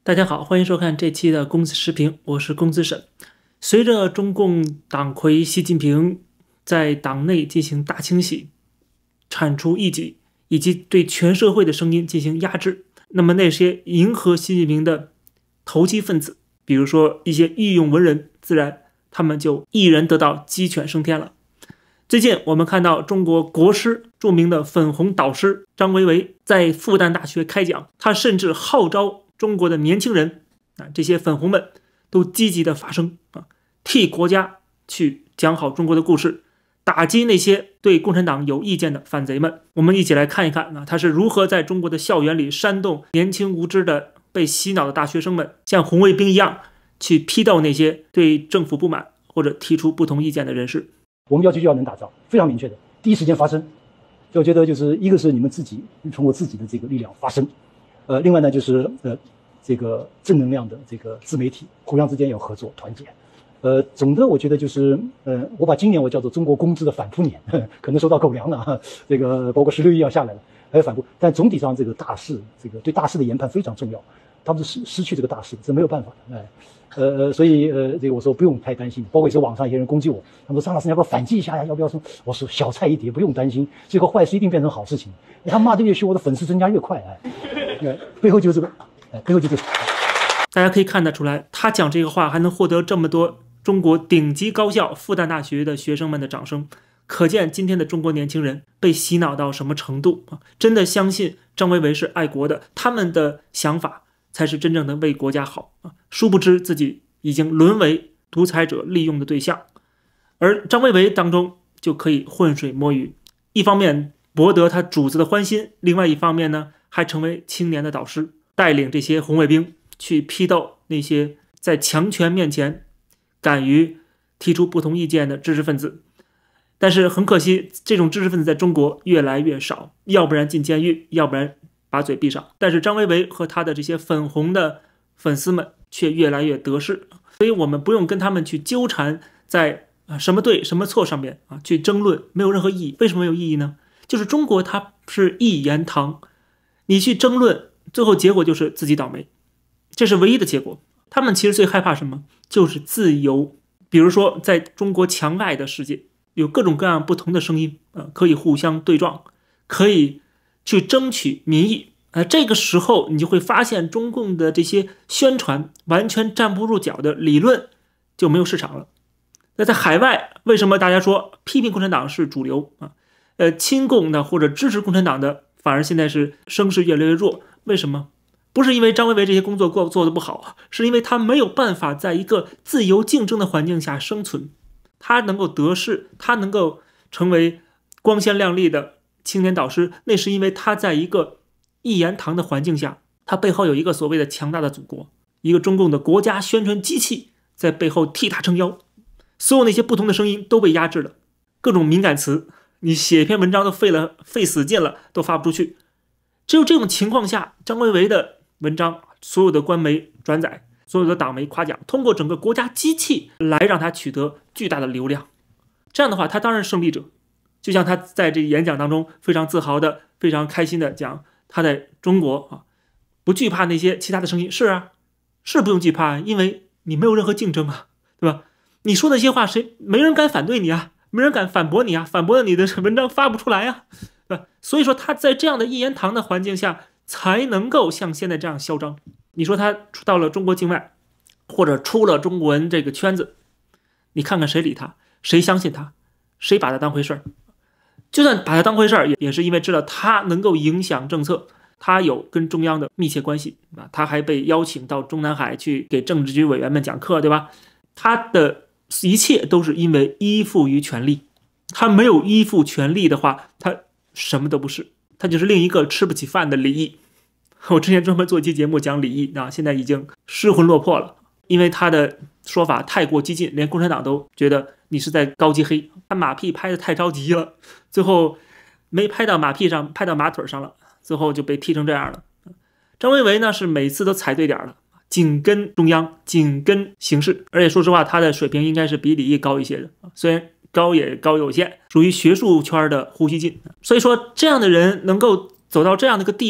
大家好，欢迎收看这期的公子视频，我是公子沈。随着中共党魁习近平在党内进行大清洗，铲除异己，以及对全社会的声音进行压制，那么那些迎合习近平的投机分子，比如说一些御用文人，自然他们就一人得道鸡犬升天了。最近我们看到中国国师著名的粉红导师张维为在复旦大学开讲，他甚至号召中国的年轻人这些粉红们都积极的发声替国家去讲好中国的故事，打击那些对共产党有意见的反贼们。我们一起来看一看他是如何在中国的校园里煽动年轻无知的被洗脑的大学生们像红卫兵一样去批斗那些对政府不满或者提出不同意见的人士。 我们要求就要能打造，非常明确的，第一时间发声。所以我觉得就是一个是你们自己通过自己的这个力量发声，另外呢就是这个正能量的这个自媒体互相之间要合作团结。总的我觉得就是我把今年我叫做中国工资的反扑年，可能收到狗粮了这个包括16亿要下来了，还有反扑，但总体上这个大势，这个对大势的研判非常重要，他们是失去这个大势，这没有办法的，所以这个我说不用太担心，包括有时候网上一些人攻击我，他们说张老师你要不要反击一下呀？要不要说？我说小菜一碟，不用担心，最后坏事一定变成好事情。他骂得越凶，我的粉丝增加越快，背后就是这个，背后就是这个。 大家可以看得出来，他讲这个话还能获得这么多中国顶级高校复旦大学的学生们的掌声，可见今天的中国年轻人被洗脑到什么程度真的相信张维为是爱国的，他们的想法才是真正的为国家好殊不知自己已经沦为独裁者利用的对象。而张维为当中就可以浑水摸鱼，一方面博得他主子的欢心，另外一方面呢还成为青年的导师，带领这些红卫兵去批斗那些在强权面前敢于提出不同意见的知识分子。但是很可惜，这种知识分子在中国越来越少，要不然进监狱，要不然把嘴闭上。但是张维为和他的这些粉红的粉丝们却越来越得势，所以我们不用跟他们去纠缠在什么对什么错上面去争论，没有任何意义。为什么没有意义呢？就是中国它是一言堂，你去争论，最后结果就是自己倒霉，这是唯一的结果。他们其实最害怕什么？就是自由。比如说在中国墙外的世界，有各种各样不同的声音可以互相对撞，可以去争取民意这个时候你就会发现中共的这些宣传完全站不住脚的理论就没有市场了。那在海外，为什么大家说批评共产党是主流亲共的或者支持共产党的反而现在是声势越来越弱？为什么？不是因为张维为这些工作做得不好，是因为他没有办法在一个自由竞争的环境下生存，他能够得势，他能够成为光鲜亮丽的青年导师，那是因为他在一个一言堂的环境下，他背后有一个所谓的强大的祖国，一个中共的国家宣传机器在背后替他撑腰，所有那些不同的声音都被压制了，各种敏感词你写一篇文章都费死劲了，都发不出去。只有这种情况下，张维为的文章所有的官媒转载，所有的党媒夸奖，通过整个国家机器来让他取得巨大的流量。这样的话他当然是胜利者，就像他在这个演讲当中非常自豪的非常开心的讲他在中国不惧怕那些其他的声音。是不用惧怕，因为你没有任何竞争对吧？你说那些话没人敢反对你没人敢反驳你反驳了你的文章发不出来对吧？所以说他在这样的一言堂的环境下才能够像现在这样嚣张。你说他到了中国境外，或者出了中国人这个圈子，你看看谁理他，谁相信他，谁把他当回事儿？就算把他当回事儿，也是因为知道他能够影响政策，他有跟中央的密切关系他还被邀请到中南海去给政治局委员们讲课，对吧？他的一切都是因为依附于权力，他没有依附权力的话，他什么都不是，他就是另一个吃不起饭的李毅。我之前专门做一期节目讲李毅现在已经失魂落魄了，因为他的说法太过激进，连共产党都觉得你是在高级黑。他马屁拍得太着急了，最后没拍到马屁上，拍到马腿上了，最后就被踢成这样了。张维为呢是每次都踩对点了，紧跟中央，紧跟形势，而且说实话他的水平应该是比李毅高一些的，虽然高也高有限，属于学术圈的呼吸进。所以说这样的人能够走到这样的一个地位，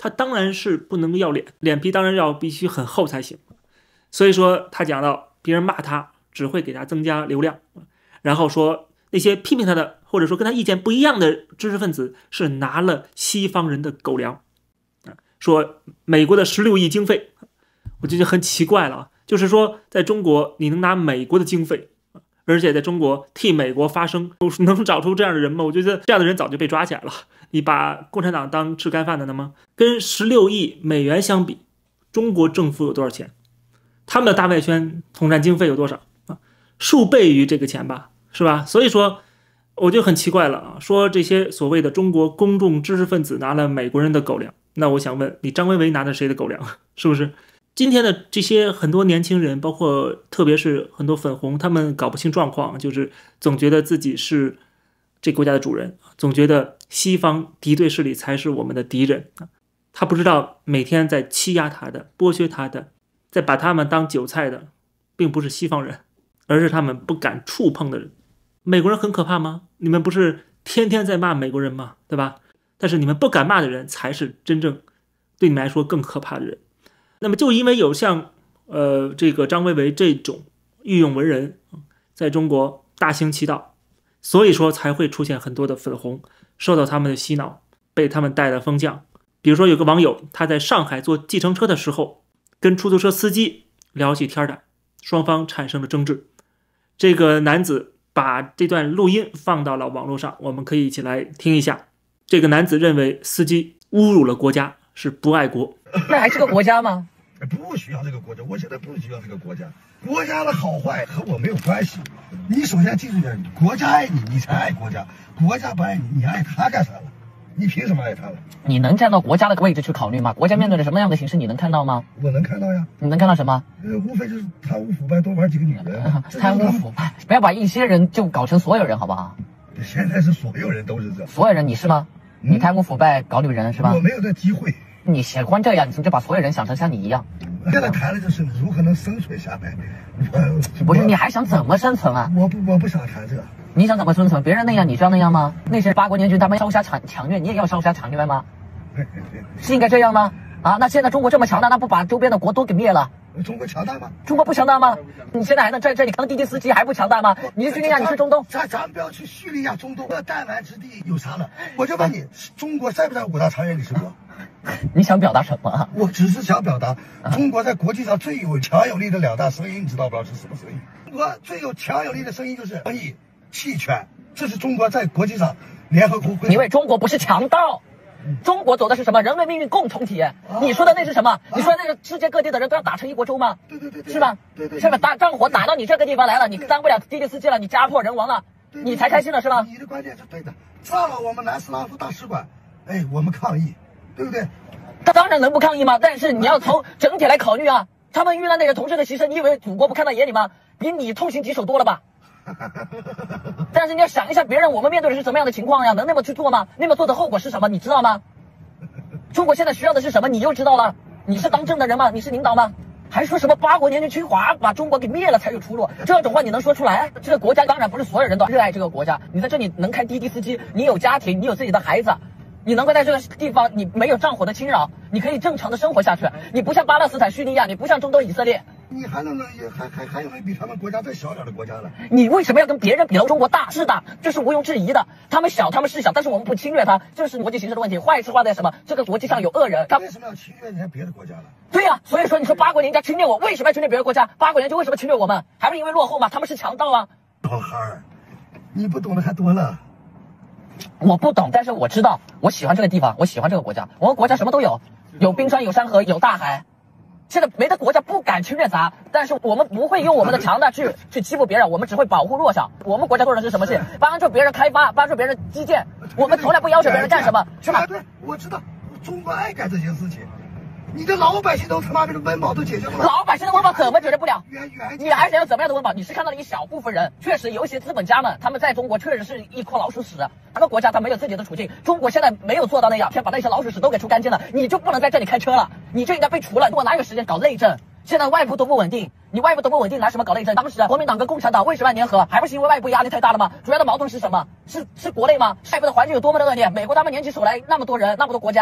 他当然是不能要脸，脸皮当然必须很厚才行。所以说他讲到别人骂他只会给他增加流量，然后说那些批评他的或者说跟他意见不一样的知识分子是拿了西方人的狗粮，说美国的16亿经费，我觉得很奇怪了，就是说在中国你能拿美国的经费，而且在中国替美国发声，能找出这样的人吗？我觉得这样的人早就被抓起来了。你把共产党当吃干饭的呢吗？跟16亿美元相比，中国政府有多少钱？他们的大外宣统战经费有多少啊？数倍于这个钱吧，是吧？所以说我就很奇怪了啊，说这些所谓的中国公众知识分子拿了美国人的狗粮，那我想问你，张维为拿的谁的狗粮？是不是？今天的这些很多年轻人，包括特别是很多粉红，他们搞不清状况，就是总觉得自己是这国家的主人，总觉得西方敌对势力才是我们的敌人。他不知道每天在欺压他的、剥削他的、在把他们当韭菜的，并不是西方人，而是他们不敢触碰的人。美国人很可怕吗？你们不是天天在骂美国人吗？对吧？但是你们不敢骂的人才是真正对你们来说更可怕的人。那么就因为有像这个张维为这种御用文人在中国大行其道，所以说才会出现很多的粉红受到他们的洗脑，被他们带了风向。比如说有个网友，他在上海坐计程车的时候跟出租车司机聊起天来，双方产生了争执。这个男子把这段录音放到了网络上，我们可以一起来听一下。这个男子认为司机侮辱了国家，是不爱国。 那还是个国家吗？ 不需要这个国家，我现在不需要这个国家，国家的好坏和我没有关系。你首先记住点，国家爱你，你才爱国家；国家不爱你，你爱他干啥了？你凭什么爱他了？ 你能站到国家的位置去考虑吗？国家面对着什么样的形势，你能看到吗？ 我能看到呀。 你能看到什么？ 无非就是贪污腐败，多玩几个女人。 贪污腐败，不要把一些人就搞成所有人，好不好？ 现在是所有人都是这。 所有人，你是吗？你贪污腐败，搞女人是吧？ 我没有这机会。 你喜欢这样，你就把所有人想成像你一样。 现在谈的就是如何能生存下来。 不是，你还想怎么生存啊？ 我不想谈这。 你想怎么生存？别人那样，你就要那样吗？那些八国联军他们烧杀抢掠，你也要烧杀抢掠吗？是应该这样吗？啊，那现在中国这么强大，那不把周边的国都给灭了？ 中国强大吗？ 中国不强大吗？你现在还能在这里当滴滴司机，还不强大吗？你去叙利亚，你去中东， 咱们不要去叙利亚、中东，弹丸之地有啥了？我就问你，中国在不在5大常任理事国？ 你想表达什么？ 我只是想表达，中国在国际上最有强有力的2大声音，你知道不知道是什么声音？中国最有强有力的声音就是正义、弃权，这是中国在国际上联合国会。 因为中国不是强盗。中国走的是什么？人类命运共同体。你说的那是什么？你说那个世界各地的人都要打成一锅粥吗？ 对， 是吧？ 对， 是吧？战火打到你这个地方来了，你当不了滴滴司机了，你家破人亡了，你才开心了是吧？ 你的观点是对的。炸了我们南斯拉夫大使馆，哎，我们抗议，对不对？ 他当然能不抗议吗？但是你要从整体来考虑啊。他们遇到那个同志的牺牲，你以为祖国不看到眼里吗？比你痛心疾首多了吧？但是你要想一下别人，我们面对的是什么样的情况呀？能那么去做吗？那么做的后果是什么？你知道吗？中国现在需要的是什么？你就知道了。你是当政的人吗？你是领导吗？还说什么八国联军侵华把中国给灭了才有出路？这种话你能说出来？这个国家当然不是所有人都热爱这个国家。你在这里能开滴滴司机，你有家庭，你有自己的孩子，你能够在这个地方你没有战火的侵扰，你可以正常的生活下去。你不像巴勒斯坦、叙利亚，你不像中东以色列。 你还有没有比他们国家再小点的国家了？ 你为什么要跟别人比？中国大是大，这是毋庸置疑的。他们小，他们是小，但是我们不侵略他，这是国际形势的问题。坏事化在什么？这个国际上有恶人。他为什么要侵略人家别的国家了？ 对呀，所以说你说八国联军侵略我，为什么要侵略别的国家？八国联军为什么侵略我们？还不是因为落后吗？他们是强盗啊！ 老汉儿，你不懂的还多了。 我不懂，但是我知道，我喜欢这个地方，我喜欢这个国家。我们国家什么都有，有冰川，有山河，有大海。现在别的国家不敢侵略咱，但是我们不会用我们的强大去欺负别人，我们只会保护弱小。我们国家做的是什么事？帮助别人开发，帮助别人基建，我们从来不要求别人干什么，是吧？ 对，我知道，中国爱干这些事情。你的老百姓都他妈的温饱都解决不了， 老百姓的温饱怎么解决不了？你还想要怎么样的温饱？你是看到了一小部分人，确实有一些资本家们，他们在中国确实是一坨老鼠屎。哪个国家他没有自己的处境？中国现在没有做到那样，先把那些老鼠屎都给除干净了，你就不能在这里开车了，你就应该被除了。我哪有时间搞内政？现在外部都不稳定，你外部都不稳定，拿什么搞内政？当时国民党跟共产党为什么要联合？还不是因为外部压力太大了吗？主要的矛盾是什么？是国内吗？外部的环境有多么的恶劣？美国他们联起手来，那么多人，那么多国家。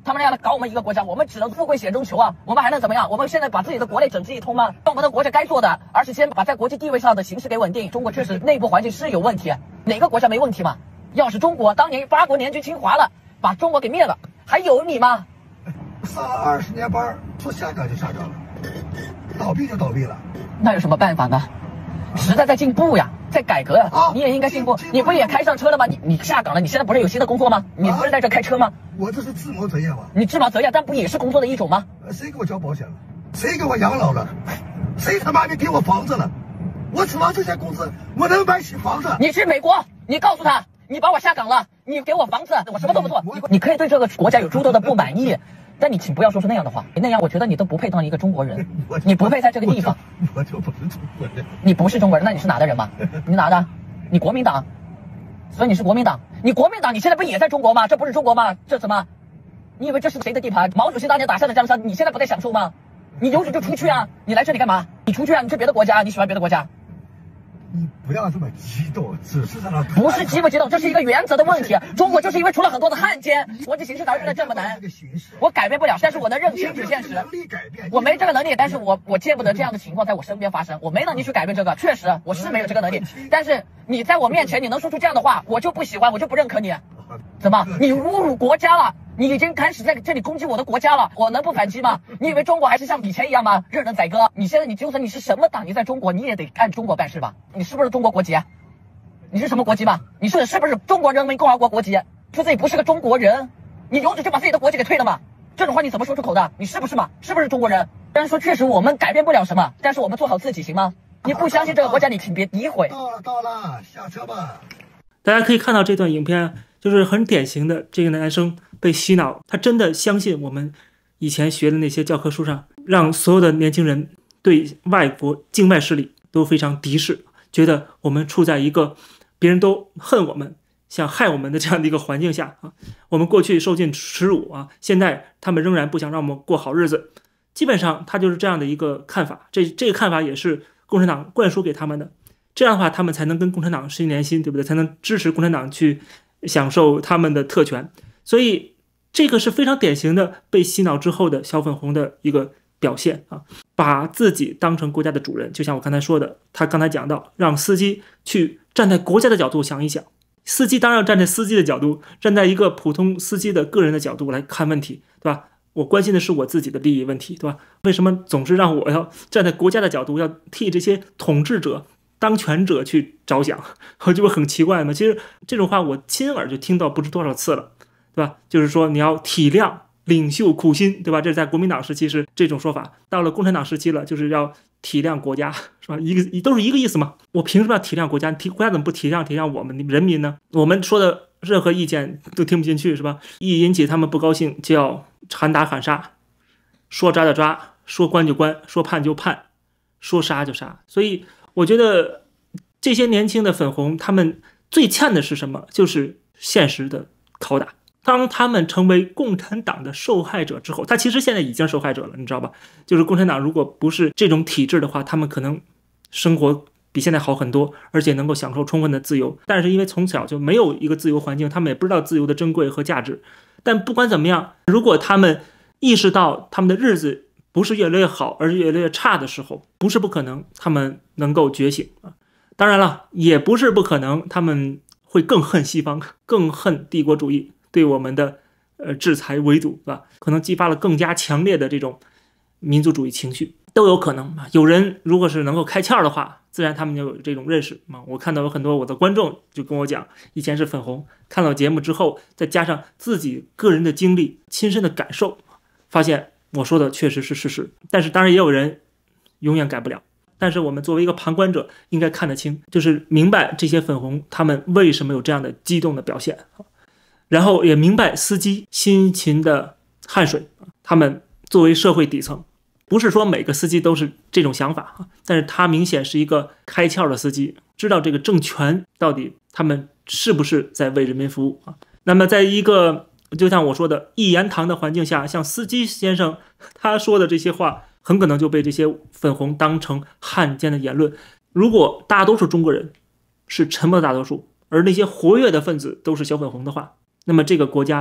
他们那样的搞我们一个国家，我们只能富贵险中求啊！我们还能怎么样？我们现在把自己的国内整治一通吗？我们的国家该做的，而是先把在国际地位上的形势给稳定。中国确实内部环境是有问题，哪个国家没问题嘛？要是中国当年八国联军侵华了，把中国给灭了，还有你吗？ 上了20年班，说下岗就下岗了，倒闭就倒闭了， 那有什么办法呢？时代在进步呀，在改革呀，你也应该进步。你不也开上车了吗？你下岗了，你现在不是有新的工作吗？你不是在这开车吗？ 我这是自谋择业嘛。 你自谋择业，但不也是工作的一种吗？ 谁给我交保险了？谁给我养老了？谁他妈的给我房子了？我指望这些工资，我能买起房子？ 你去美国，你告诉他，你把我下岗了，你给我房子，我什么都不做。你可以对这个国家有诸多的不满意，但你请不要说出那样的话，那样我觉得你都不配当一个中国人，你不配在这个地方。 我就不是中国人。 你不是中国人，那你是哪的人嘛？你哪的？你国民党，所以你是国民党。你国民党，你现在不也在中国吗？这不是中国吗？这什么？你以为这是谁的地盘？毛主席当年打下的江山，你现在不在享受吗？你有种就出去啊！你来这里干嘛？你出去啊！你去别的国家，你喜欢别的国家。 你不要这么激动，只是在那不是激不激动，这是一个原则的问题。中国就是因为出了很多的汉奸，国际形势导致的这么难，我改变不了，但是我能认清楚现实。我没这个能力，但是我见不得这样的情况在我身边发生，我没能力去改变这个，确实我是没有这个能力。但是你在我面前你能说出这样的话，我就不喜欢，我就不认可你。怎么？你侮辱国家了？你已经开始在这里攻击我的国家了，我能不反击吗？你以为中国还是像以前一样吗？任人宰割？你现在你就算你是什么党，你在中国你也得按中国办事吧？你是不是中国国籍？你是什么国籍吧？你是不是中国人民共和国国籍？说自己不是个中国人，你有种就把自己的国籍给退了嘛？这种话你怎么说出口的？你是不是嘛？是不是中国人？虽然说确实我们改变不了什么，但是我们做好自己行吗？你不相信这个国家，你请别诋毁。 到了，下车吧。 大家可以看到这段影片，就是很典型的这个男生被洗脑，他真的相信我们以前学的那些教科书上，让所有的年轻人对外国境外势力都非常敌视，觉得我们处在一个别人都恨我们、想害我们的这样的一个环境下啊。我们过去受尽耻辱啊，现在他们仍然不想让我们过好日子。基本上他就是这样的一个看法，这个看法也是共产党灌输给他们的。这样的话，他们才能跟共产党心连心，对不对？才能支持共产党去享受他们的特权。所以这个是非常典型的被洗脑之后的小粉红的一个表现啊，把自己当成国家的主人。就像我刚才说的，他刚才讲到，让司机去站在国家的角度想一想，司机当然要站在司机的角度，站在一个普通司机的个人的角度来看问题，对吧？我关心的是我自己的利益问题，对吧？为什么总是让我要站在国家的角度，要替这些统治者、当权者去着想？我就很奇怪嘛。其实这种话我亲耳就听到不知多少次了，对吧？就是说你要体谅领袖苦心，对吧？这是在国民党时期是这种说法，到了共产党时期了，就是要体谅国家，是吧？都是一个意思嘛。我凭什么要体谅国家？国家怎么不体谅我们人民呢？我们说的任何意见都听不进去，是吧？一引起他们不高兴，就要喊打喊杀，说抓就抓，说关就关，说判就判，说杀就杀。所以我觉得这些年轻的粉红，他们最欠的是什么？就是现实的拷打。当他们成为共产党的受害者之后，他其实现在已经受害者了，你知道吧？就是共产党如果不是这种体制的话，他们可能生活比现在好很多，而且能够享受充分的自由。但是因为从小就没有一个自由环境，他们也不知道自由的珍贵和价值。但不管怎么样，如果他们意识到他们的日子不是越来越好，而是越来越差的时候，不是不可能他们能够觉醒啊。当然了，也不是不可能他们会更恨西方，更恨帝国主义对我们的制裁围堵，是吧？可能激发了更加强烈的这种民族主义情绪，都有可能。有人如果是能够开窍的话，自然他们就有这种认识。我看到有很多我的观众就跟我讲，以前是粉红，看到节目之后，再加上自己个人的经历、亲身的感受，发现我说的确实是事实。但是当然也有人永远改不了。但是我们作为一个旁观者，应该看得清，就是明白这些粉红他们为什么有这样的激动的表现，然后也明白司机辛勤的汗水，他们作为社会底层，不是说每个司机都是这种想法，但是他明显是一个开窍的司机，知道这个政权到底他们是不是在为人民服务啊？那么在一个就像我说的一言堂的环境下，像司机先生他说的这些话，很可能就被这些粉红当成汉奸的言论。如果大多数中国人是沉默的大多数，而那些活跃的分子都是小粉红的话，那么这个国家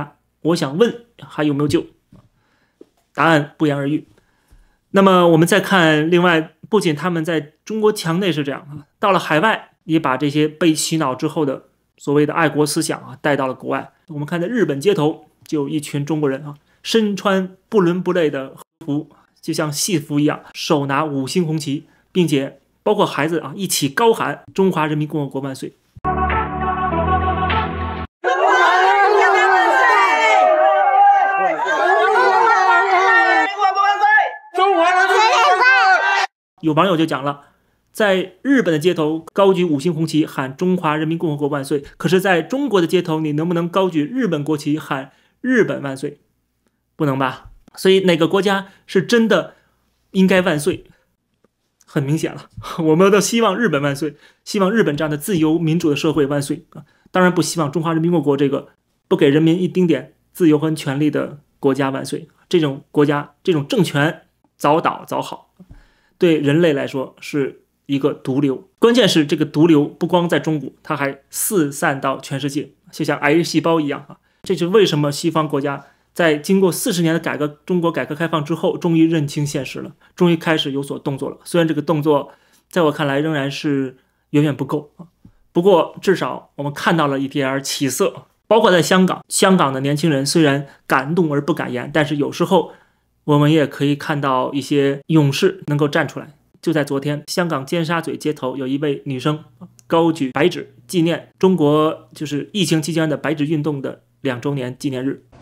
我想问还有没有救？答案不言而喻。那么我们再看，另外不仅他们在中国墙内是这样啊，到了海外也把这些被洗脑之后的所谓的爱国思想啊带到了国外。我们看在日本街头就有一群中国人啊，身穿不伦不类的和服，就像戏服一样，手拿5星红旗，并且包括孩子啊一起高喊中华人民共和国万岁。有网友就讲了，在日本的街头高举5星红旗喊中华人民共和国万岁，可是在中国的街头你能不能高举日本国旗喊日本万岁？不能吧。所以哪个国家是真的应该万岁？很明显了，我们都希望日本万岁，希望日本这样的自由民主的社会万岁，当然不希望中华人民共和国这个不给人民一丁点自由和权利的国家万岁。这种国家这种政权早倒早好，对人类来说是一个毒瘤。关键是这个毒瘤不光在中国，它还四散到全世界，就像癌细胞一样啊。这就是为什么西方国家在经过40年的中国改革开放之后，终于认清现实了，终于开始有所动作了。虽然这个动作在我看来仍然是远远不够，不过至少我们看到了一点起色。包括在香港的年轻人虽然敢怒而不敢言，但是有时候我们也可以看到一些勇士能够站出来。就在昨天，香港尖沙咀街头有一位女生高举白纸，纪念中国就是疫情期间的白纸运动的2周年纪念日。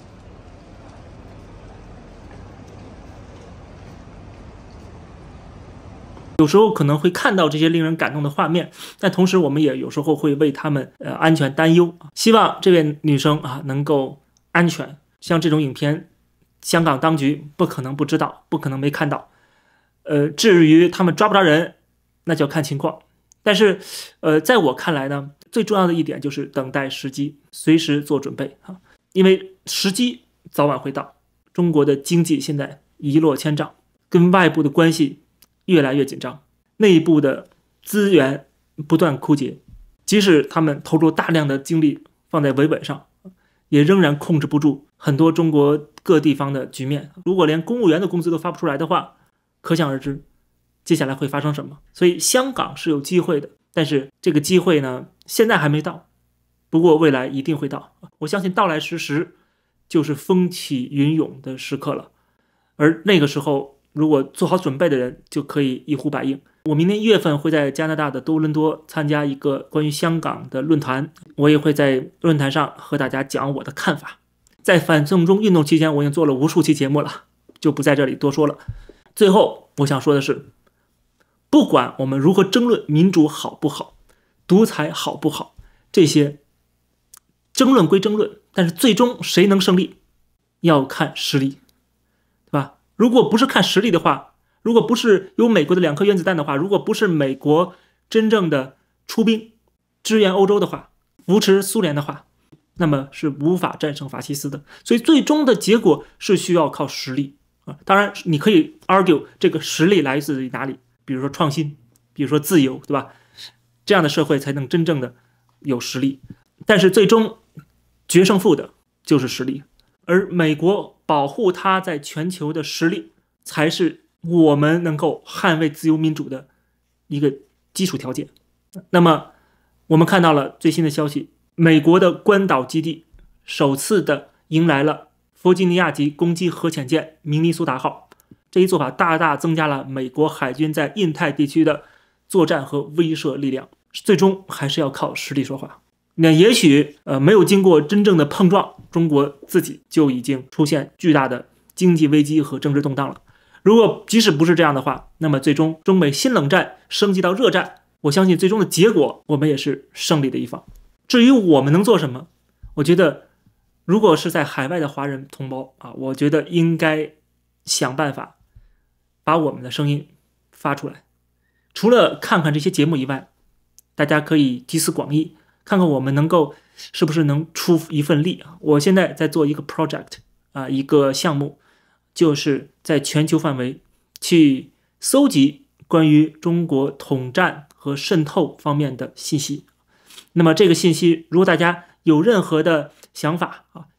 有时候可能会看到这些令人感动的画面，但同时我们也有时候会为他们安全担忧，希望这位女生啊能够安全。像这种影片，香港当局不可能不知道，不可能没看到。至于他们抓不抓人，那就要看情况。但是在我看来呢，最重要的一点就是等待时机，随时做准备啊，因为时机早晚会到。中国的经济现在一落千丈，跟外部的关系越来越紧张，内部的资源不断枯竭，即使他们投入大量的精力放在维稳上，也仍然控制不住很多中国各地方的局面。如果连公务员的工资都发不出来的话，可想而知接下来会发生什么。所以香港是有机会的，但是这个机会呢现在还没到，不过未来一定会到。我相信到来时就是风起云涌的时刻了，而那个时候如果做好准备的人就可以一呼百应。我明年1月份会在加拿大的多伦多参加一个关于香港的论坛，我也会在论坛上和大家讲我的看法。在反送中运动期间，我已经做了无数期节目了，就不在这里多说了。最后我想说的是，不管我们如何争论民主好不好，独裁好不好，这些争论归争论，但是最终谁能胜利要看实力，对吧？如果不是看实力的话，如果不是有美国的2颗原子弹的话，如果不是美国真正的出兵支援欧洲的话，扶持苏联的话，那么是无法战胜法西斯的。所以最终的结果是需要靠实力啊。当然你可以 argue 这个实力来自于哪里，比如说创新，比如说自由，对吧？这样的社会才能真正的有实力。但是最终决胜负的就是实力，而美国保护它在全球的实力才是我们能够捍卫自由民主的一个基础条件。那么我们看到了最新的消息，美国的关岛基地首次的迎来了弗吉尼亚级攻击核潜舰明尼苏达号，这一做法大大增加了美国海军在印太地区的作战和威慑力量。最终还是要靠实力说话。那也许没有经过真正的碰撞，中国自己就已经出现巨大的经济危机和政治动荡了。如果即使不是这样的话，那么最终中美新冷战升级到热战，我相信最终的结果我们也是胜利的一方。至于我们能做什么，我觉得如果是在海外的华人同胞啊，我觉得应该想办法把我们的声音发出来。除了看看这些节目以外，大家可以集思广益，看看我们是不是能出一份力啊。我现在在做一个 project 啊，一个项目，就是在全球范围去搜集关于中国统战和渗透方面的信息。那么这个信息如果大家有任何的想法啊，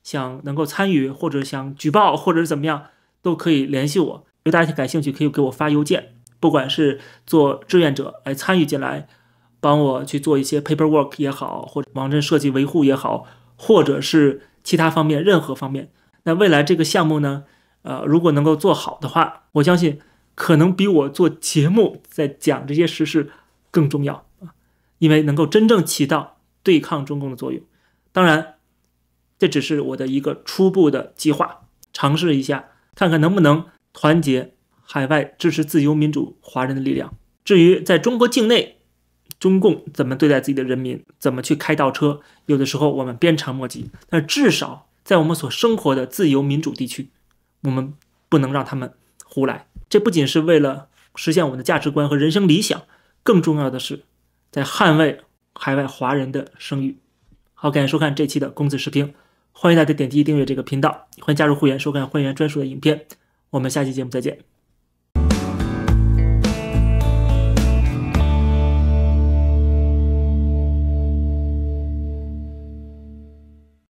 想能够参与，或者想举报，或者是怎么样，都可以联系我。如果大家感兴趣，可以给我发邮件，不管是做志愿者来参与进来，帮我去做一些 paperwork 也好，或者网站设计维护也好，或者是其他方面，任何方面。那未来这个项目呢，如果能够做好的话，我相信可能比我做节目在讲这些时事更重要，因为能够真正起到对抗中共的作用。当然，这只是我的一个初步的计划，尝试一下，看看能不能团结海外支持自由民主华人的力量。至于在中国境内，中共怎么对待自己的人民，怎么去开倒车，有的时候我们鞭长莫及，但至少在我们所生活的自由民主地区，我们不能让他们胡来。这不仅是为了实现我们的价值观和人生理想，更重要的是在捍卫海外华人的声誉。好，感谢收看这期的公子视频，欢迎大家点击订阅这个频道，欢迎加入会员收看会员专属的影片。我们下期节目再见。